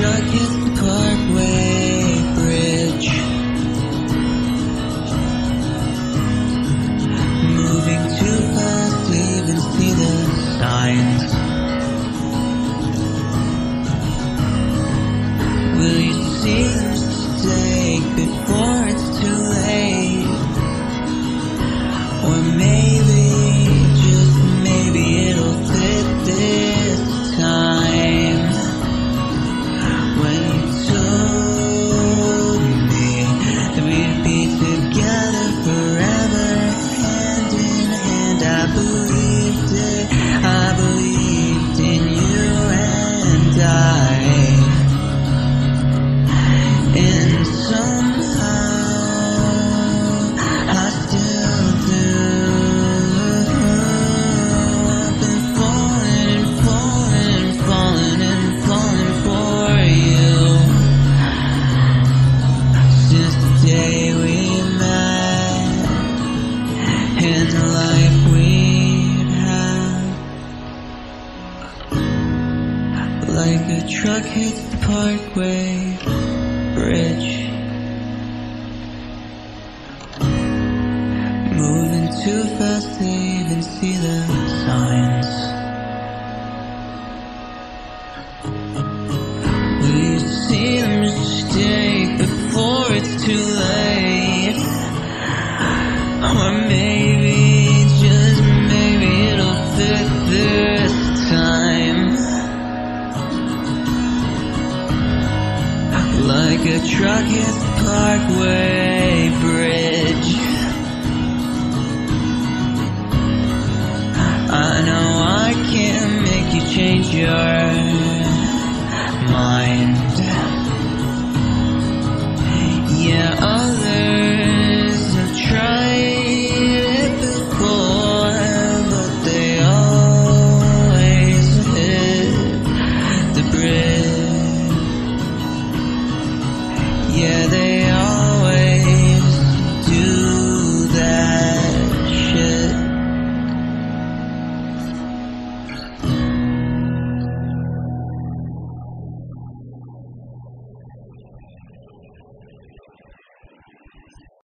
truck hits the Parkway bridge, moving too fast to even see the signs. Will you see the mistake before it's too late? Or maybe, just maybe it'll fit this time. When you told me that we'd be together forever, hand in hand, I believed it. I believed in you and and somehow I still do. I've been falling and falling and falling and falling for you since the day we met and the life we'd had. Like a truck hits the Parkway bridge, moving too fast to even see the signs. Will you see the mistake before it's too late? Or maybe, just maybe it'll fit this time. Like a truck hits the Parkway bridge, I know I can't make you change your mind.